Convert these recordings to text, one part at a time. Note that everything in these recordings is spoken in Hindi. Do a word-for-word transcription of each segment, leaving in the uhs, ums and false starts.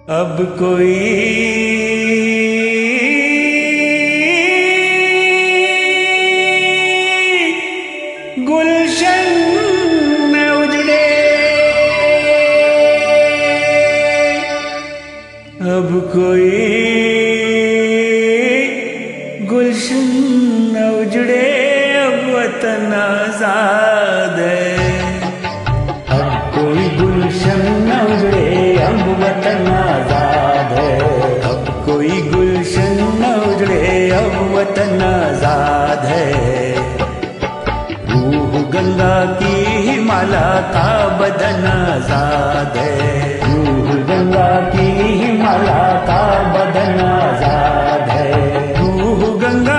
अब कोई गुलशन न उजड़े, अब कोई गुलशन न उजड़े, अब वतन आजाद है। अब कोई गुलशन न उजड़े, अब वतन आजाद है। अब कोई गुलशन न उजड़े, अब वतन आजाद है। रूह गंगा की माला का बदन आजाद है। रूह गंगा की माला का बदन आजाद है। रूह गंगा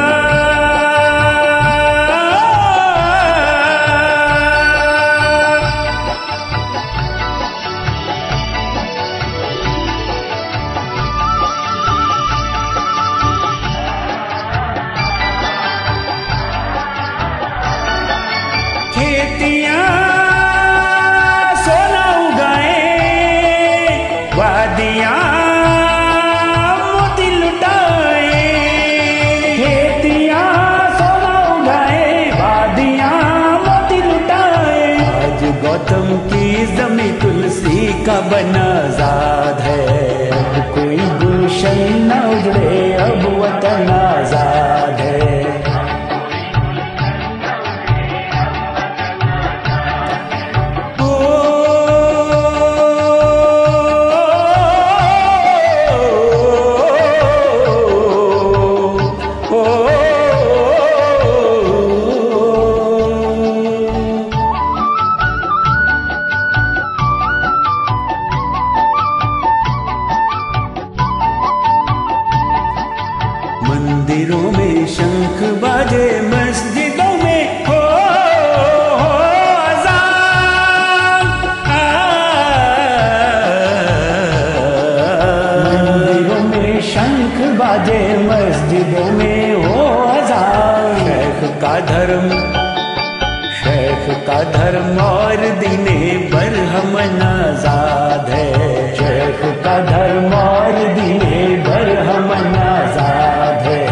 खेतियां सोना उगाए, वादियां मोती लुटाए। खेतियां सोना उगाए, वादियां मोती लुटाए। आज गौतम की जमी तुलसी का बन आजाद है। अब कोई गुलशन न उजड़े, अब वतन आजाद है। मंदिरों में शंख बाजे, मस्जिदों में हो अज़ान। मंदिरों में शंख बाजे, मस्जिदों में हो अज़ान। शेख का धर्म, शेख का धर्म और दीने बरहमन आजाद है। शेख का धर्म और दीने बरहमन आजाद है।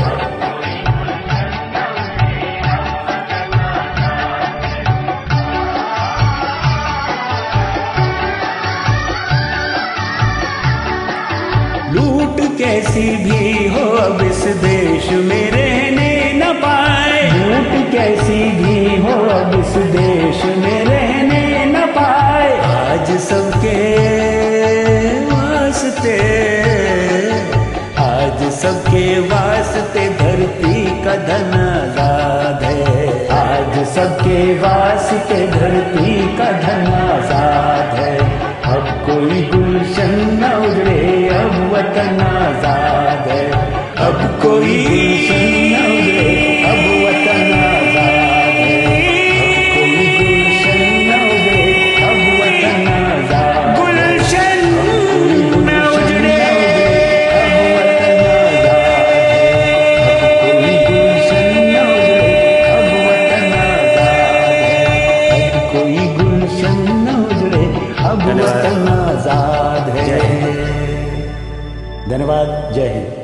लूट कैसी भी हो अब इस देश में रहने न पाए। लूट कैसी भी हो अब इस देश में रहने न पाए। आज सबके वास्ते, आज सबके वास्ते धरती का धन आजाद है। आज सबके वास्ते धरती का धन आजाद है। अब कोई गुलशन न उजड़े, अब वतन आजाद है। अब कोई गुलशन न उजड़े, अब वतन आजाद है। अब कोई गुलशन न उजड़े, अब वतन आजाद है। गुलशन न उजड़े, अब वतन आजाद है। अब कोई गुलशन न उजड़े, अब वतन आजाद है। अब कोई गुलशन न उजड़े, अब वतन आजाद है। धन्यवाद। जय हिंद।